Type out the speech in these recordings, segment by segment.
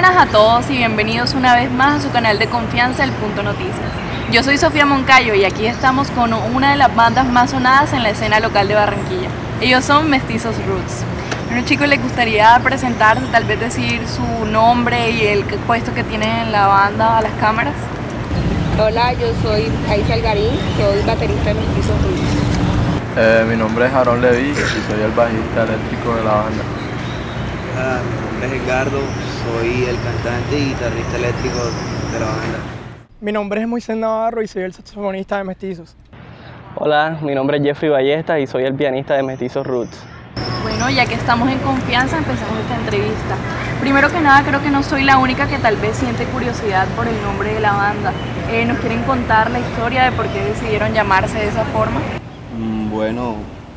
buenas a todos y bienvenidos una vez más a su canal de confianza, El Punto Noticias. Yo soy Sofía Moncayo y aquí estamos con una de las bandas más sonadas en la escena local de Barranquilla. Ellos son Mestizos Roots. Bueno, chicos, ¿les gustaría presentarse, tal vez decir su nombre y el puesto que tienen en la banda a las cámaras? Hola, yo soy Aisha Algarín, soy baterista de Mestizos Roots. Mi nombre es Aaron Levi y soy el bajista eléctrico de la banda. Mi nombre es Edgardo, soy el cantante y guitarrista eléctrico de la banda. Mi nombre es Moisés Navarro y soy el saxofonista de Mestizos. Hola, mi nombre es Jeffrey Ballesta y soy el pianista de Mestizos Roots. Bueno, ya que estamos en confianza, empezamos esta entrevista. Primero que nada, creo que no soy la única que tal vez siente curiosidad por el nombre de la banda. ¿Nos quieren contar la historia de por qué decidieron llamarse de esa forma? Bueno,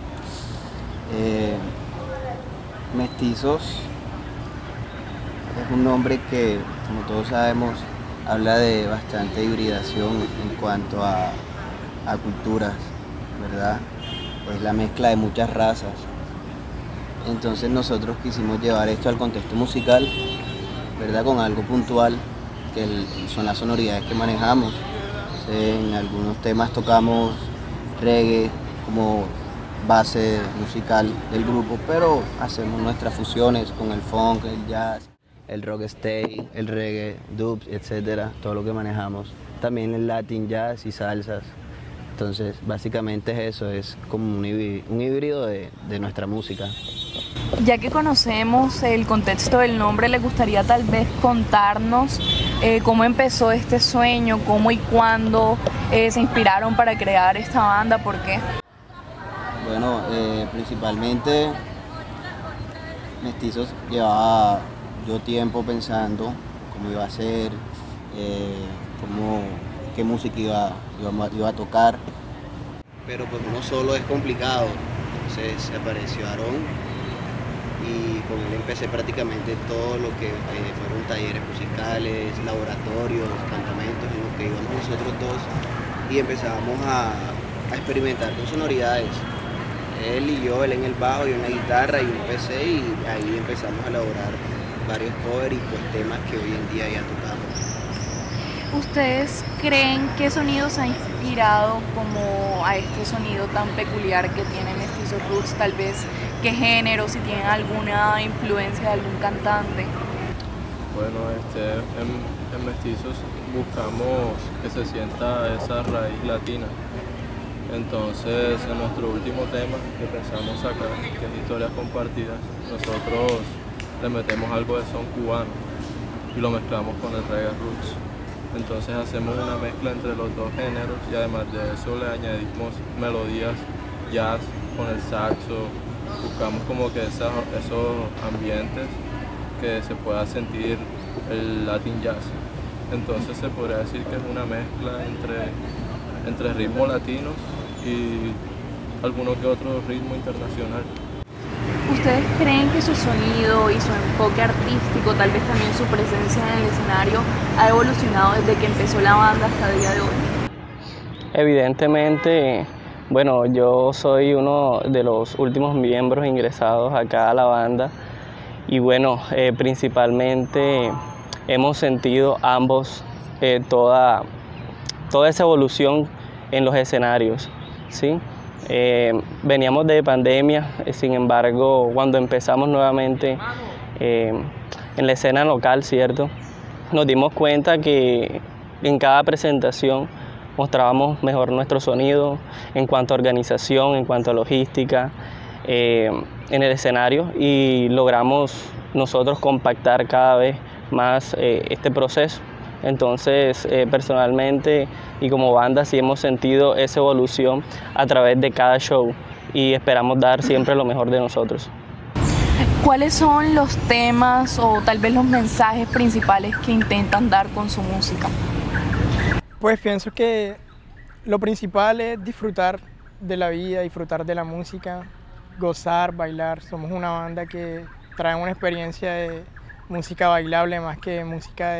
Mestizos es un nombre que, como todos sabemos, habla de bastante hibridación en cuanto a culturas, ¿verdad? Es la mezcla de muchas razas. Entonces nosotros quisimos llevar esto al contexto musical, ¿verdad? Con algo puntual, que son las sonoridades que manejamos. En algunos temas tocamos reggae como base musical del grupo, pero hacemos nuestras fusiones con el funk, el jazz, el rocksteady, el reggae, dubs, etcétera, todo lo que manejamos. También el latin jazz y salsas. Entonces, básicamente es eso, es como un híbrido de nuestra música. Ya que conocemos el contexto del nombre, ¿les gustaría tal vez contarnos cómo empezó este sueño, cómo y cuándo se inspiraron para crear esta banda? ¿Por qué? Bueno, principalmente Mestizos llevaba yo tiempo pensando cómo iba a ser, qué música iba a tocar. Pero pues uno solo es complicado, entonces se apareció Aarón y con él empecé prácticamente todo lo que fueron talleres musicales, laboratorios, campamentos en los que íbamos nosotros dos y empezábamos a experimentar con sonoridades. Él y yo, él en el bajo, yo en la guitarra y un PC, y ahí empezamos a elaborar varios covers y pues temas que hoy en día ya tocamos. ¿Ustedes creen qué sonidos ha inspirado como a este sonido tan peculiar que tiene Mestizos Roots? Tal vez, ¿qué género? Si tienen alguna influencia de algún cantante. Bueno, en Mestizos buscamos que se sienta esa raíz latina. Entonces, en nuestro último tema que pensamos sacar, que es Historias Compartidas, nosotros le metemos algo de son cubano y lo mezclamos con el reggae roots. Entonces hacemos una mezcla entre los dos géneros y además de eso le añadimos melodías jazz con el saxo. Buscamos como que esos ambientes que se pueda sentir el latin jazz. Entonces se podría decir que es una mezcla entre ritmos latinos y alguno que otro ritmo internacional. ¿Ustedes creen que su sonido y su enfoque artístico, tal vez también su presencia en el escenario, ha evolucionado desde que empezó la banda hasta el día de hoy? Evidentemente, bueno, yo soy uno de los últimos miembros ingresados acá a la banda y bueno, principalmente hemos sentido ambos toda esa evolución en los escenarios, ¿sí? Veníamos de pandemia, sin embargo, cuando empezamos nuevamente en la escena local, ¿cierto? Nos dimos cuenta que en cada presentación mostrábamos mejor nuestro sonido en cuanto a organización, en cuanto a logística, en el escenario, y logramos nosotros compactar cada vez más este proceso. Entonces, personalmente y como banda sí hemos sentido esa evolución a través de cada show y esperamos dar siempre lo mejor de nosotros. ¿Cuáles son los temas o tal vez los mensajes principales que intentan dar con su música? Pues pienso que lo principal es disfrutar de la vida, disfrutar de la música, gozar, bailar. Somos una banda que trae una experiencia de música bailable más que música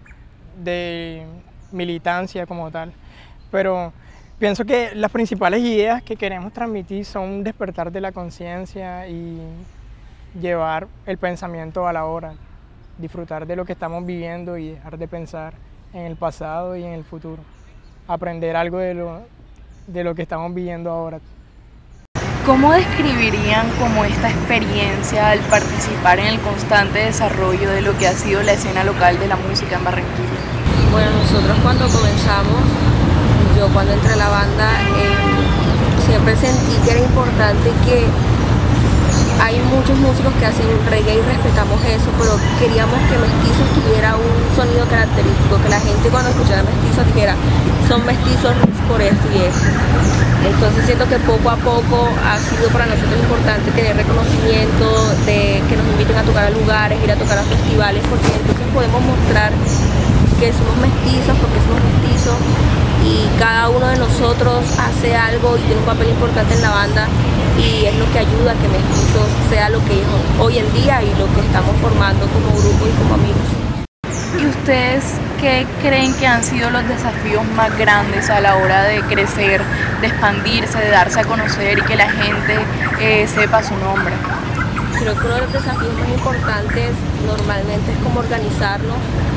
de militancia como tal, pero pienso que las principales ideas que queremos transmitir son despertar de la conciencia y llevar el pensamiento a la hora, disfrutar de lo que estamos viviendo y dejar de pensar en el pasado y en el futuro. Aprender algo de lo que estamos viviendo ahora. ¿Cómo describirían como esta experiencia al participar en el constante desarrollo de lo que ha sido la escena local de la música en Barranquilla? Bueno, nosotros cuando comenzamos, yo cuando entré a la banda, siempre sentí que era importante que hay muchos músicos que hacen reggae y respetamos eso, pero queríamos que Mestizos tuviera un sonido característico, que la gente cuando escuchara Mestizos dijera, son mestizos por esto y esto. Entonces siento que poco a poco ha sido para nosotros importante tener reconocimiento, de que nos inviten a tocar a lugares, ir a tocar a festivales, porque entonces podemos mostrar que somos mestizos, porque somos mestizos, y cada uno de nosotros hace algo y tiene un papel importante en la banda, y es lo que ayuda a que Mestizos sea lo que es hoy en día y lo que estamos formando como grupo y como amigos. ¿Y ustedes qué creen que han sido los desafíos más grandes a la hora de crecer, de expandirse, de darse a conocer y que la gente sepa su nombre? Creo que uno de los desafíos más importantes normalmente es cómo organizarnos.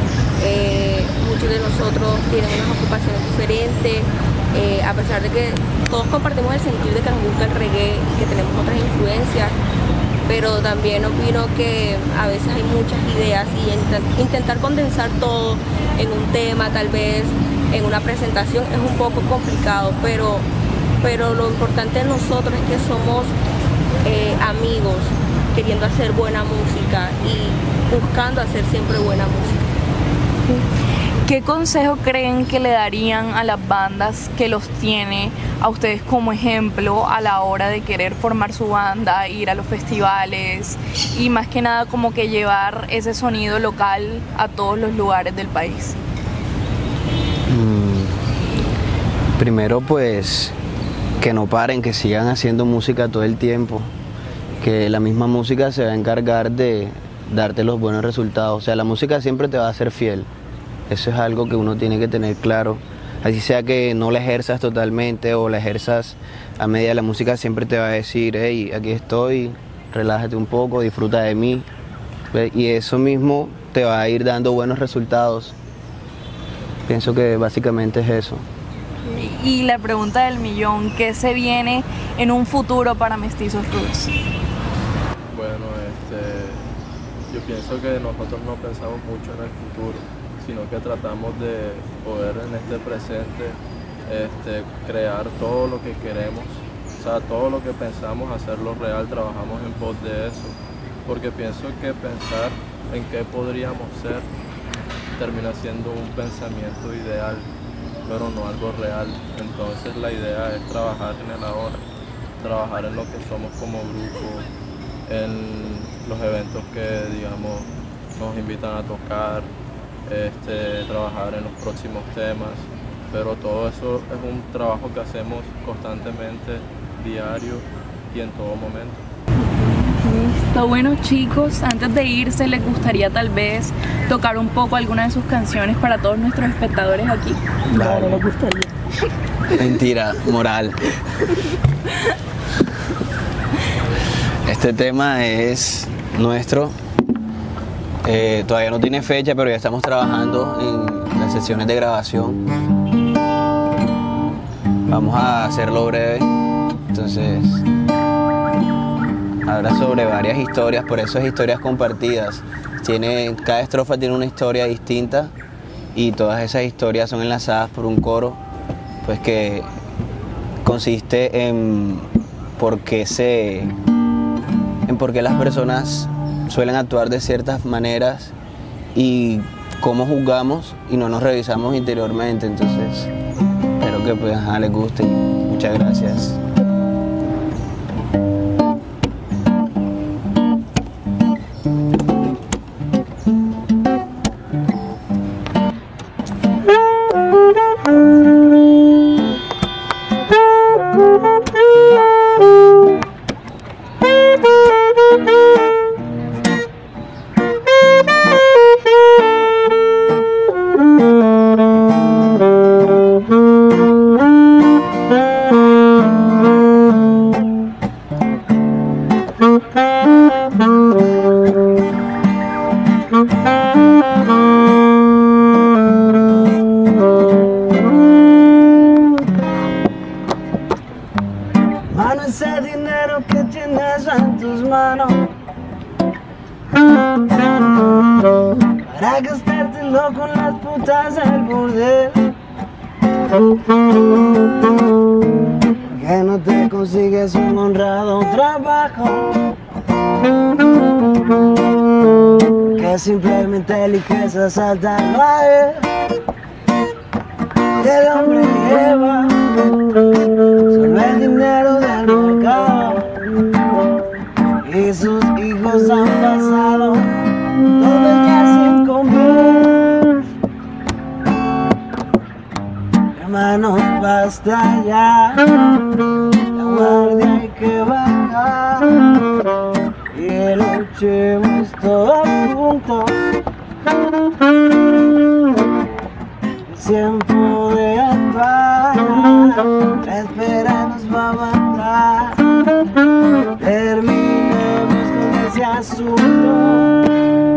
Muchos de nosotros tienen unas ocupaciones diferentes, a pesar de que todos compartimos el sentir de que nos gusta el reggae y que tenemos otras influencias, pero también opino que a veces hay muchas ideas y intentar condensar todo en un tema, tal vez en una presentación, es un poco complicado, pero lo importante de nosotros es que somos amigos queriendo hacer buena música y buscando hacer siempre buena música. ¿Qué consejo creen que le darían a las bandas que los tiene a ustedes como ejemplo a la hora de querer formar su banda, ir a los festivales y más que nada como que llevar ese sonido local a todos los lugares del país? Primero pues que no paren, que sigan haciendo música todo el tiempo, que la misma música se va a encargar de darte los buenos resultados, o sea, la música siempre te va a hacer fiel. Eso es algo que uno tiene que tener claro. Así sea que no la ejerzas totalmente o la ejerzas a media, la música siempre te va a decir, hey, aquí estoy, relájate un poco, disfruta de mí. Y eso mismo te va a ir dando buenos resultados. Pienso que básicamente es eso. Y la pregunta del millón, ¿qué se viene en un futuro para Mestizos Roots? Bueno, yo pienso que nosotros no pensamos mucho en el futuro, sino que tratamos de poder en este presente crear todo lo que queremos, o sea, todo lo que pensamos hacerlo real, trabajamos en pos de eso, porque pienso que pensar en qué podríamos ser termina siendo un pensamiento ideal, pero no algo real. Entonces la idea es trabajar en el ahora, trabajar en lo que somos como grupo, en los eventos que digamos nos invitan a tocar, trabajar en los próximos temas, pero todo eso es un trabajo que hacemos constantemente, diario y en todo momento. Listo, bueno chicos, antes de irse, ¿les gustaría tal vez tocar un poco alguna de sus canciones para todos nuestros espectadores aquí? Claro, me gustaría. Mentira, moral. Este tema es nuestro. Todavía no tiene fecha, pero ya estamos trabajando en las sesiones de grabación. Vamos a hacerlo breve. Entonces, habla sobre varias historias, por eso es historias compartidas. Cada estrofa tiene una historia distinta y todas esas historias son enlazadas por un coro, pues que consiste en por qué las personas suelen actuar de ciertas maneras y cómo juzgamos y no nos revisamos interiormente. Entonces, espero que pues les guste. Muchas gracias. ese dinero que tienes en tus manos para gastártelo con las putas del burdel. Que no te consigues un honrado trabajo, que simplemente eliges asaltarlo a él. El hombre lleva solo el dinero del mercado y sus hijos han pasado todo el día sin comer. Hermanos, basta ya, la guardia hay que bajar y luchemos todos juntos. Es tiempo de actuar, la espera nos va a matar. Terminemos con ese asunto.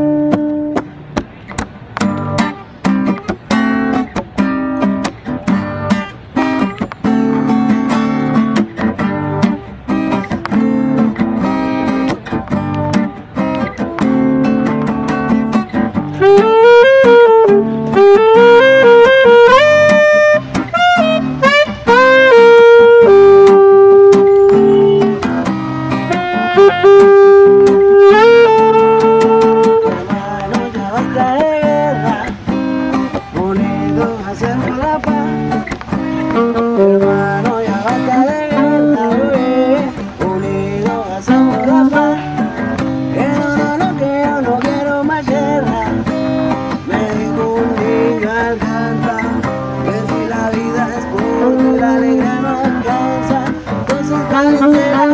Hermano, ya basta de guerra, unidos hacemos la paz. Que yo no quiero más guerra. Me dijo un niño al cantar que si la vida es corta, la alegría no alcanza, entonces cállate la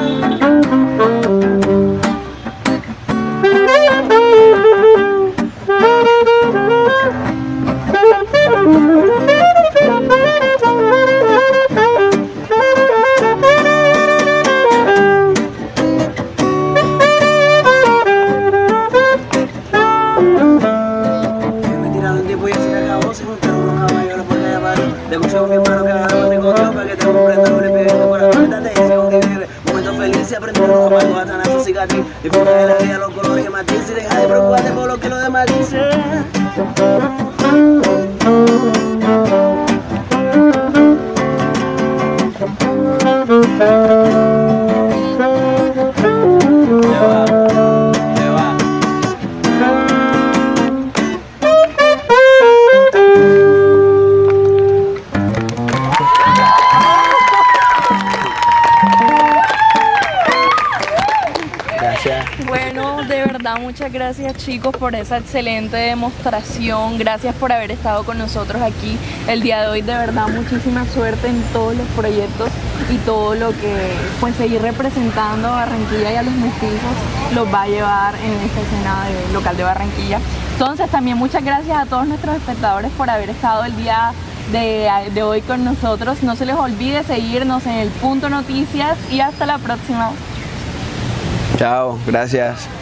escucho a mi hermano que agarró tengo Dios para que te comprenda, no le pegues por la puerta, te dice con que vive. Momentos felices, aprender los amargos a sanar su cicatriz. Disfruta de la vida, los colores que matices y deja de preocuparte por lo que los demás dicen. Bueno, de verdad muchas gracias chicos por esa excelente demostración, gracias por haber estado con nosotros aquí el día de hoy, de verdad muchísima suerte en todos los proyectos y todo lo que pues seguir representando a Barranquilla y a los mestizos los va a llevar en esta escena local de Barranquilla. Entonces también muchas gracias a todos nuestros espectadores por haber estado el día de hoy con nosotros, no se les olvide seguirnos en el Punto Noticias y hasta la próxima. Chao, gracias.